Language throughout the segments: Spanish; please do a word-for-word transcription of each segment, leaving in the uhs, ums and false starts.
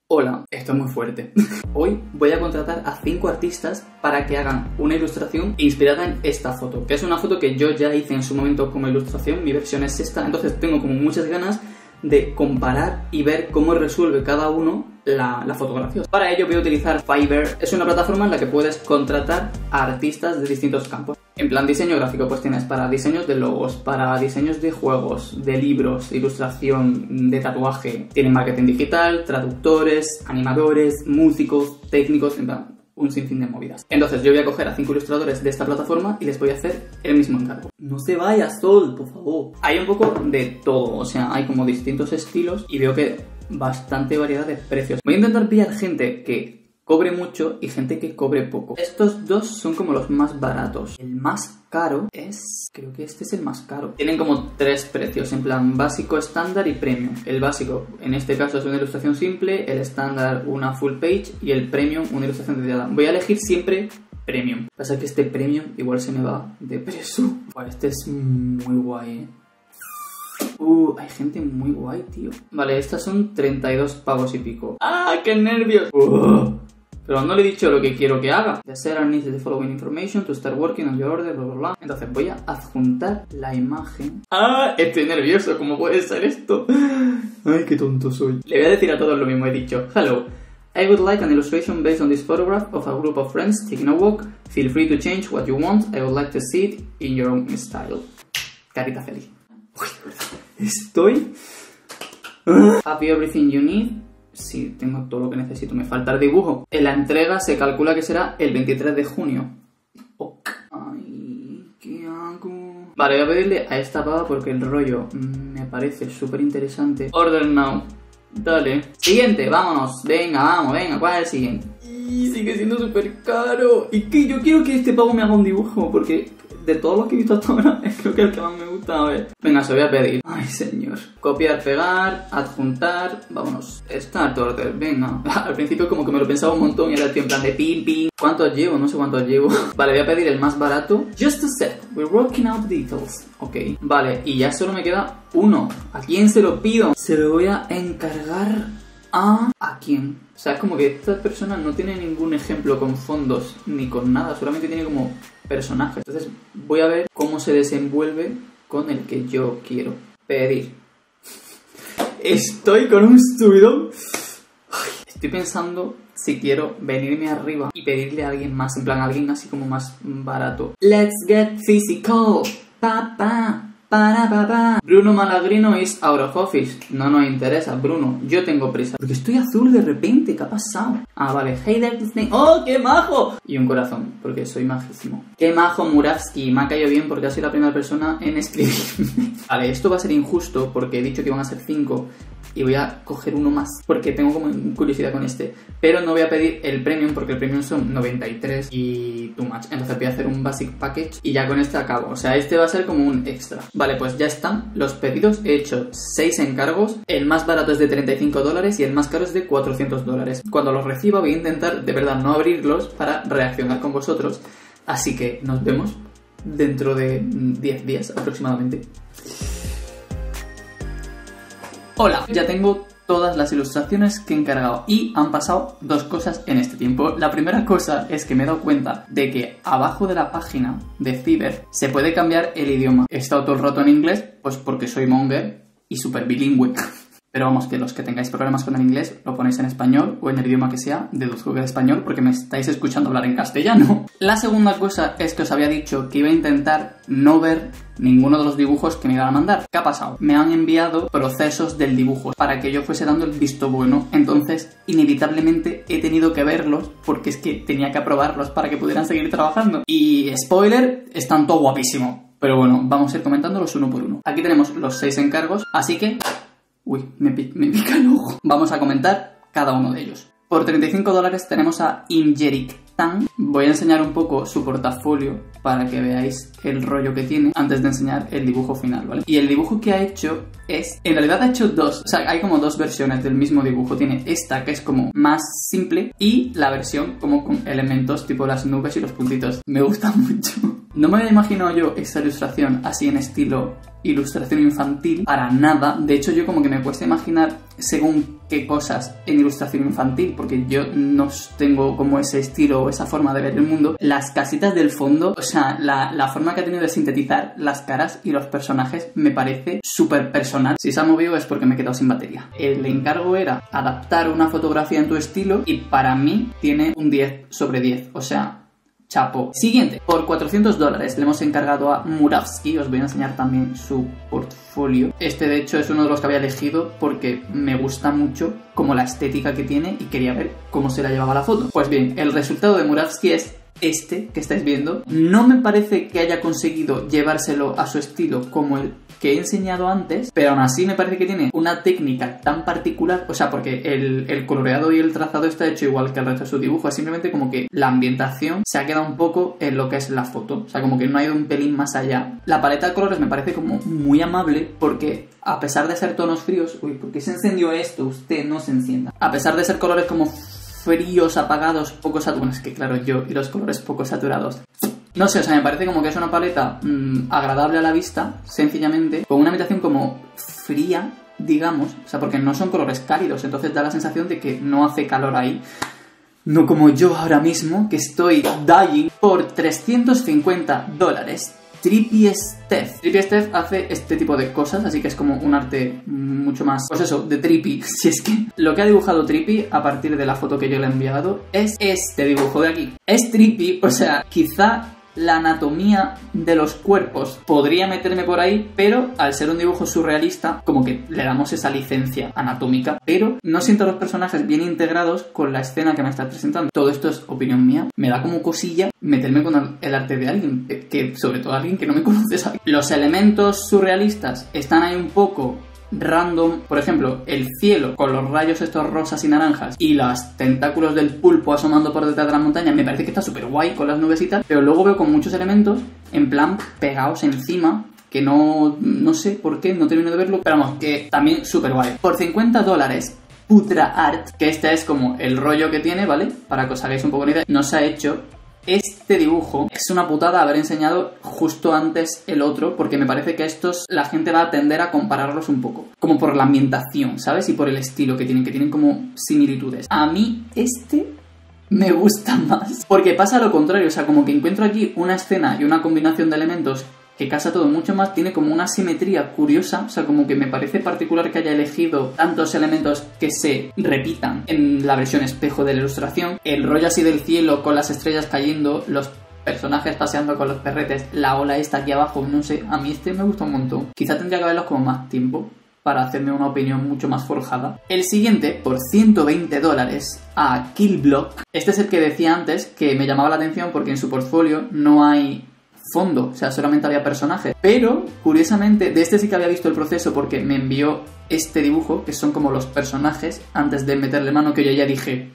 Hola, esto es muy fuerte. Hoy voy a contratar a cinco artistas para que hagan una ilustración inspirada en esta foto, que es una foto que yo ya hice en su momento como ilustración, mi versión es esta, entonces tengo como muchas ganas de comparar y ver cómo resuelve cada uno la, la fotografía. Para ello voy a utilizar Fiverr, es una plataforma en la que puedes contratar a artistas de distintos campos. En plan diseño gráfico, pues tienes para diseños de logos, para diseños de juegos, de libros, ilustración, de tatuaje, tienen marketing digital, traductores, animadores, músicos, técnicos, en plan un sinfín de movidas. Entonces yo voy a coger a cinco ilustradores de esta plataforma y les voy a hacer el mismo encargo. No se vaya, Sol, por favor. Hay un poco de todo, o sea, hay como distintos estilos y veo que bastante variedad de precios. Voy a intentar pillar gente que cobre mucho y gente que cobre poco. Estos dos son como los más baratos. El más caro es... creo que este es el más caro. Tienen como tres precios, en plan básico, estándar y premium. El básico, en este caso, es una ilustración simple, el estándar una full page y el premium una ilustración detallada. Voy a elegir siempre premium. Pasa que este premium igual se me va de precio. Bueno, este es muy guay, ¿eh? Uh, hay gente muy guay, tío. Vale, estas son treinta y dos pavos y pico. ¡Ah, qué nervios! Uh. Pero no le he dicho lo que quiero que haga. The seller needs the following information to start working on your order, bla bla bla. Entonces voy a adjuntar la imagen. ¡Ah! Estoy nervioso, ¿cómo puede ser esto? Ay, qué tonto soy. Le voy a decir a todos lo mismo, he dicho. Hello, I would like an illustration based on this photograph of a group of friends taking a walk. Feel free to change what you want. I would like to see it in your own style. Carita feliz. Uy, de verdad. Estoy... Have everything you need. Sí, tengo todo lo que necesito, me falta el dibujo. En la entrega se calcula que será el veintitrés de junio. Oh. Ay, ¿qué hago? Vale, voy a pedirle a esta pava porque el rollo me parece súper interesante. Order now. Dale. Siguiente, vámonos. Venga, vamos, venga, ¿cuál es el siguiente? Y sigue siendo súper caro. Y que yo quiero que este pavo me haga un dibujo porque... de todos los que he visto hasta ahora, creo que es el que más me gusta. A ver, venga, se lo voy a pedir. Ay, señor. Copiar, pegar, adjuntar. Vámonos. Start order, venga. Al principio como que me lo pensaba un montón y era el tío en plan de pim, pim. ¿Cuántos llevo? No sé cuántos llevo. Vale, voy a pedir el más barato. Just a sec. We're working out details. Ok. Vale, y ya solo me queda uno. ¿A quién se lo pido? Se lo voy a encargar a... ¿a quién? O sea, es como que esta persona no tiene ningún ejemplo con fondos ni con nada. Solamente tiene como... personaje. Entonces voy a ver cómo se desenvuelve con el que yo quiero pedir. Estoy con un subidón. Estoy pensando si quiero venirme arriba y pedirle a alguien más, en plan a alguien así como más barato. Let's get physical. Pa, pa. Para, pa, pa. Bruno Malagrino is out of office. No nos interesa, Bruno. Yo tengo prisa. Porque estoy azul de repente. ¿Qué ha pasado? Ah, vale. Hey there, Disney. ¡Oh, qué majo! Y un corazón, porque soy majísimo. ¡Qué majo, Muravsky! Me ha caído bien porque ha sido la primera persona en escribirme. Vale, esto va a ser injusto porque he dicho que iban a ser cinco. Y voy a coger uno más porque tengo como curiosidad con este. Pero no voy a pedir el premium porque el premium son noventa y tres y too much. Entonces voy a hacer un basic package y ya con este acabo. O sea, este va a ser como un extra. Vale, pues ya están los pedidos. He hecho seis encargos. El más barato es de treinta y cinco dólares y el más caro es de cuatrocientos dólares. Cuando los reciba voy a intentar de verdad no abrirlos para reaccionar con vosotros. Así que nos vemos dentro de diez días aproximadamente. Hola, ya tengo todas las ilustraciones que he encargado y han pasado dos cosas en este tiempo. La primera cosa es que me he dado cuenta de que abajo de la página de Fiverr se puede cambiar el idioma. He estado todo el rato en inglés, pues porque soy monger y súper bilingüe. Pero vamos, que los que tengáis problemas con el inglés lo ponéis en español o en el idioma que sea, deduzco que es español porque me estáis escuchando hablar en castellano. La segunda cosa es que os había dicho que iba a intentar no ver ninguno de los dibujos que me iban a mandar. ¿Qué ha pasado? Me han enviado procesos del dibujo para que yo fuese dando el visto bueno, entonces inevitablemente he tenido que verlos porque es que tenía que aprobarlos para que pudieran seguir trabajando. Y spoiler, están todo guapísimo. Pero bueno, vamos a ir comentándolos uno por uno. Aquí tenemos los seis encargos, así que... Uy, me, pica, me pica el ojo. Vamos a comentar cada uno de ellos. Por treinta y cinco dólares tenemos a Injerik Tan. Voy a enseñar un poco su portafolio para que veáis el rollo que tiene antes de enseñar el dibujo final, ¿vale? Y el dibujo que ha hecho es... En realidad ha hecho dos. O sea, hay como dos versiones del mismo dibujo. Tiene esta que es como más simple y la versión como con elementos tipo las nubes y los puntitos. Me gusta mucho. No me había imaginado yo esta ilustración así en estilo ilustración infantil, para nada. De hecho, yo como que me cuesta imaginar según qué cosas en ilustración infantil, porque yo no tengo como ese estilo o esa forma de ver el mundo. Las casitas del fondo, o sea, la, la forma que ha tenido de sintetizar las caras y los personajes me parece súper personal. Si se ha movido es porque me he quedado sin batería. El encargo era adaptar una fotografía en tu estilo y para mí tiene un diez sobre diez, o sea, chapo. Siguiente, por cuatrocientos dólares le hemos encargado a Murawski. Os voy a enseñar también su portfolio. Este de hecho es uno de los que había elegido porque me gusta mucho como la estética que tiene y quería ver cómo se la llevaba la foto. Pues bien, el resultado de Murawski es este que estáis viendo. No me parece que haya conseguido llevárselo a su estilo como el que he enseñado antes, pero aún así me parece que tiene una técnica tan particular, o sea, porque el, el coloreado y el trazado está hecho igual que el resto de su dibujo, es simplemente como que la ambientación se ha quedado un poco en lo que es la foto, o sea, como que no ha ido un pelín más allá. La paleta de colores me parece como muy amable porque a pesar de ser tonos fríos... Uy, ¿por qué se encendió esto? Usted no se encienda. A pesar de ser colores como fríos, apagados, poco saturados, bueno, es que claro, yo y los colores poco saturados... No sé, o sea, me parece como que es una paleta mmm, agradable a la vista, sencillamente, con una ambientación como fría, digamos, o sea, porque no son colores cálidos, entonces da la sensación de que no hace calor ahí. No como yo ahora mismo, que estoy dying por trescientos cincuenta dólares. Trippy Steph. Trippy Steph hace este tipo de cosas, así que es como un arte mucho más, pues eso, de Trippy. Si es que lo que ha dibujado Trippy a partir de la foto que yo le he enviado es este dibujo de aquí. Es Trippy, o sea, quizá la anatomía de los cuerpos podría meterme por ahí, pero al ser un dibujo surrealista, como que le damos esa licencia anatómica, pero no siento a los personajes bien integrados con la escena que me está presentando. Todo esto es opinión mía. Me da como cosilla meterme con el arte de alguien, que sobre todo alguien que no me conoce sabe. Los elementos surrealistas están ahí un poco random, por ejemplo, el cielo con los rayos estos rosas y naranjas y los tentáculos del pulpo asomando por detrás de la montaña, me parece que está súper guay con las nubes y tal, pero luego veo con muchos elementos en plan pegados encima que no, no sé por qué, no termino de verlo, pero vamos, que también súper guay. Por cincuenta dólares, Putra Art, que este es como el rollo que tiene, ¿vale? Para que os hagáis un poco una idea, nos ha hecho este dibujo. Es una putada haber enseñado justo antes el otro, porque me parece que estos la gente va a tender a compararlos un poco, como por la ambientación, ¿sabes? Y por el estilo que tienen, que tienen como similitudes. A mí este me gusta más, porque pasa lo contrario, o sea, como que encuentro aquí una escena y una combinación de elementos que casa todo mucho más, tiene como una simetría curiosa, o sea, como que me parece particular que haya elegido tantos elementos que se repitan en la versión espejo de la ilustración, el rollo así del cielo con las estrellas cayendo, los personajes paseando con los perretes, la ola esta aquí abajo, no sé, a mí este me gusta un montón. Quizá tendría que verlos como más tiempo para hacerme una opinión mucho más forjada. El siguiente, por ciento veinte dólares, a Killblock. Este es el que decía antes que me llamaba la atención porque en su portfolio no hay fondo, o sea, solamente había personajes. Pero, curiosamente, de este sí que había visto el proceso porque me envió este dibujo, que son como los personajes, antes de meterle mano, que yo ya dije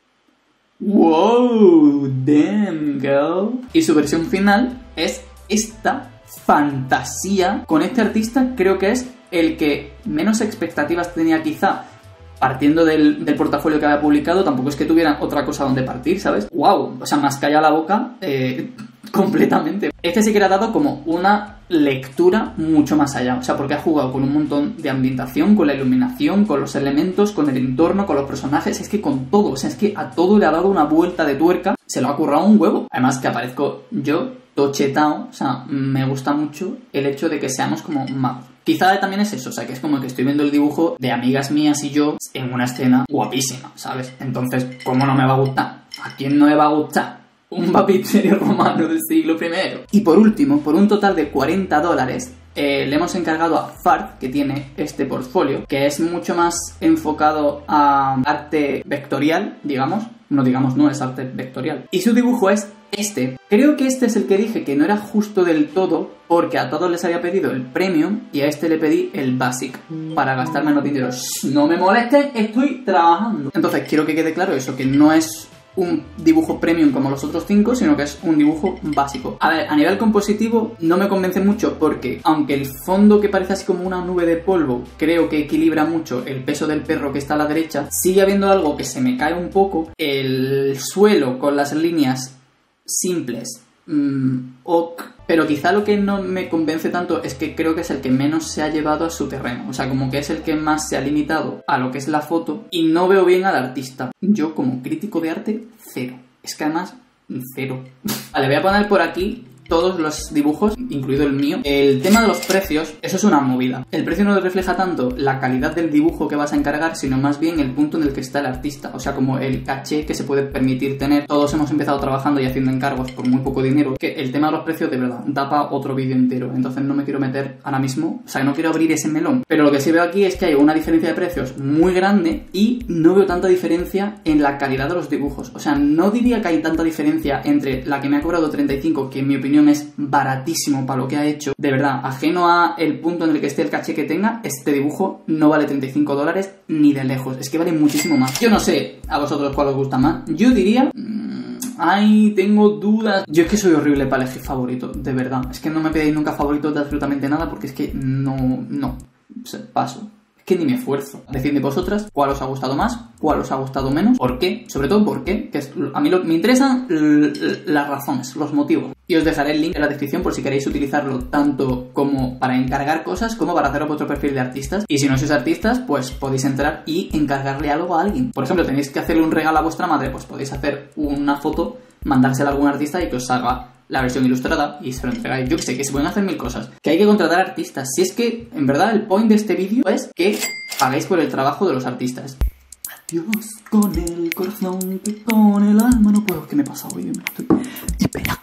wow, damn girl. Y su versión final es esta fantasía. Con este artista creo que es el que menos expectativas tenía quizá, partiendo del, del portafolio que había publicado. Tampoco es que tuviera otra cosa donde partir, ¿sabes? ¡Wow! O sea, me has callado la boca eh, completamente. Este sí que le ha dado como una lectura mucho más allá. O sea, porque ha jugado con un montón de ambientación, con la iluminación, con los elementos, con el entorno, con los personajes. Es que con todo. O sea, es que a todo le ha dado una vuelta de tuerca. Se lo ha currado un huevo. Además que aparezco yo, tochetao. O sea, me gusta mucho el hecho de que seamos como magos. Quizá también es eso, o sea, que es como que estoy viendo el dibujo de amigas mías y yo en una escena guapísima, ¿sabes? Entonces, ¿cómo no me va a gustar? ¿A quién no le va a gustar un baptisterio romano del siglo primero? Y por último, por un total de cuarenta dólares, eh, le hemos encargado a Fart, que tiene este portfolio, que es mucho más enfocado a arte vectorial, digamos. No digamos, no, es arte vectorial. Y su dibujo es este. Creo que este es el que dije que no era justo del todo, porque a todos les había pedido el premium y a este le pedí el basic para gastar menos dinero. Shh, no me molesten, estoy trabajando. Entonces quiero que quede claro eso, que no es un dibujo premium como los otros cinco, sino que es un dibujo básico. A ver, a nivel compositivo no me convence mucho porque, aunque el fondo que parece así como una nube de polvo, creo que equilibra mucho el peso del perro que está a la derecha, sigue habiendo algo que se me cae un poco. El suelo con las líneas simples mmm, ok. Pero quizá lo que no me convence tanto es que creo que es el que menos se ha llevado a su terreno. O sea, como que es el que más se ha limitado a lo que es la foto y no veo bien al artista. Yo como crítico de arte, cero. Es que además, cero. Vale, voy a poner por aquí todos los dibujos, incluido el mío. El tema de los precios, eso es una movida. El precio no refleja tanto la calidad del dibujo que vas a encargar, sino más bien el punto en el que está el artista. O sea, como el caché que se puede permitir tener. Todos hemos empezado trabajando y haciendo encargos por muy poco dinero. Que el tema de los precios, de verdad, da para otro vídeo entero. Entonces no me quiero meter ahora mismo. O sea, no quiero abrir ese melón. Pero lo que sí veo aquí es que hay una diferencia de precios muy grande y no veo tanta diferencia en la calidad de los dibujos. O sea, no diría que hay tanta diferencia entre la que me ha cobrado treinta y cinco, que en mi opinión es baratísimo para lo que ha hecho. De verdad, ajeno a el punto en el que esté el caché que tenga, este dibujo no vale treinta y cinco dólares ni de lejos. Es que vale muchísimo más. Yo no sé a vosotros cuál os gusta más. Yo diría... Mmm, ay, tengo dudas. Yo es que soy horrible para elegir favorito, de verdad. Es que no me pedéis nunca favoritos de absolutamente nada porque es que no... no. O sea, paso. Que ni me esfuerzo. Decidme vosotras cuál os ha gustado más, cuál os ha gustado menos, por qué, sobre todo por qué, que es, a mí lo, me interesan las razones, los motivos. Y os dejaré el link en la descripción por si queréis utilizarlo tanto como para encargar cosas como para hacer vuestro perfil de artistas. Y si no sois artistas, pues podéis entrar y encargarle algo a alguien. Por ejemplo, tenéis que hacerle un regalo a vuestra madre, pues podéis hacer una foto, mandársela a algún artista y que os salga la versión ilustrada y se lo entregáis. Yo que sé, que se pueden hacer mil cosas. Que hay que contratar artistas. Si es que, en verdad, el point de este vídeo es que paguéis por el trabajo de los artistas. Adiós con el corazón, que con el alma no puedo. ¿Qué me pasa hoy? Me estoy... Espera.